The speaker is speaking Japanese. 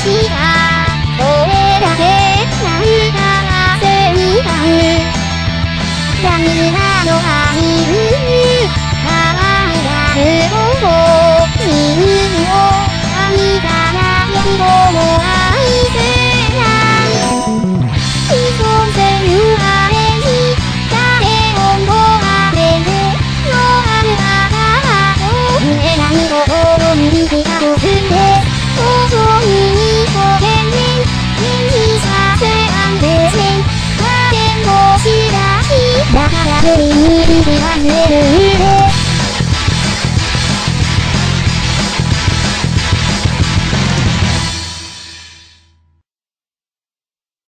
した。それだけ涙が汗になる。涙のアイルに可愛がる方法。見るを愛さない人も愛せない。依存せぬあれに誰もあれでのあるあなたを見えない心に火がとすんで遅いにごめんね。目にさせあんでね。誰も知らないだから無理に忘れる